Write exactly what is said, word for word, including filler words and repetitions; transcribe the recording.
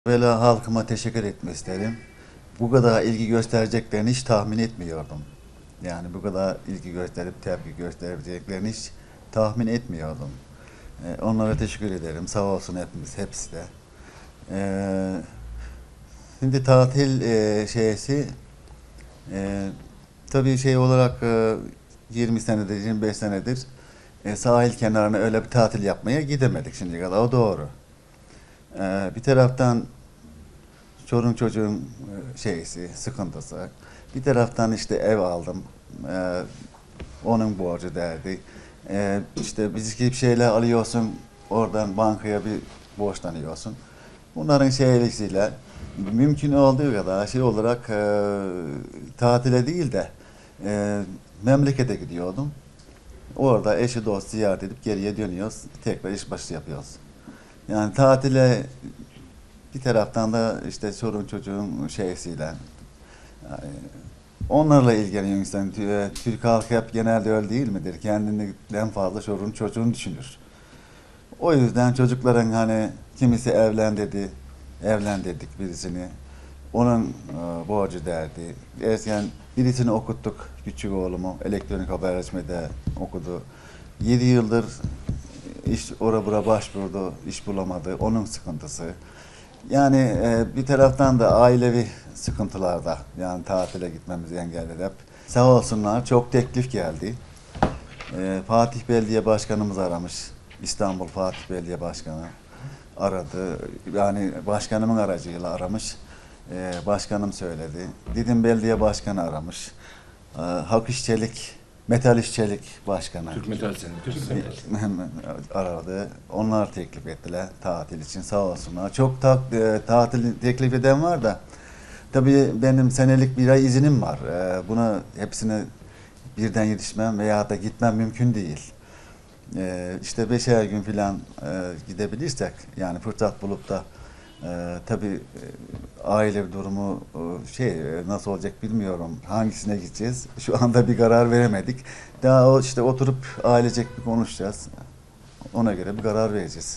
Evvela halkıma teşekkür etmek isterim. Bu kadar ilgi göstereceklerini hiç tahmin etmiyordum. Yani bu kadar ilgi gösterip tepki göstereceklerini hiç tahmin etmiyordum. Ee, onlara teşekkür ederim. Sağ olsun hepimiz, hepsi de. Ee, Şimdi tatil e, şeysi e, tabii şey olarak e, yirmi senedir, yirmi beş senedir e, sahil kenarına öyle bir tatil yapmaya gidemedik şimdiye kadar. O doğru. Ee, bir taraftan çorun çocuğun e, şeysi, sıkıntısı. Bir taraftan işte ev aldım. Ee, onun borcu derdi. Ee, işte bir şeyler alıyorsun, oradan bankaya bir borçlanıyorsun. Bunların şeylisiyle mümkün olduğu kadar şey olarak e, tatile değil de e, memlekete gidiyordum. Orada eşi dost ziyaret edip geriye dönüyoruz. Tekrar iş başı yapıyoruz. Yani tatile bir taraftan da işte sorun çocuğun şeysiyle yani onlarla ilgileniyor insan. Tü- Türk halkı hep genelde öyle değil midir? Kendinden fazla sorun çocuğunu düşünür. O yüzden çocukların hani kimisi evlendirdi, evlendirdik birisini. Onun e, borcu derdi. Erken birisini okuttuk, küçük oğlumu elektronik haberleşmede okudu. Yedi yıldır iş ora bura başvurdu, iş bulamadı. Onun sıkıntısı. Yani e, bir taraftan da ailevi sıkıntılarda yani tatile gitmemizi engelledi hep. Sağ olsunlar çok teklif geldi. E, Fatih Belediye Başkanımız aramış. İstanbul Fatih Belediye Başkanı aradı. Yani başkanımın aracıyla aramış. E, başkanım söyledi. Didim Belediye Başkanı aramış. E, Hak İşçilik, Metal İşçilik Başkanı. Türk Metal Sendikası. Aradı. Onlar teklif ettiler tatil için sağ olsunlar. Çok ta, e, tatil teklif eden var da tabii benim senelik bir ay izinim var. E, buna hepsine birden yetişmem veya da gitmem mümkün değil. E, işte beşer gün falan e, gidebilirsek yani fırsat bulup da e, tabii e, aile durumu e, şey e, nasıl olacak bilmiyorum. Hangisine gideceğiz? Şu anda bir karar veremedik. Daha o işte oturup ailecek bir konuşacağız. Ona göre bir karar vereceğiz.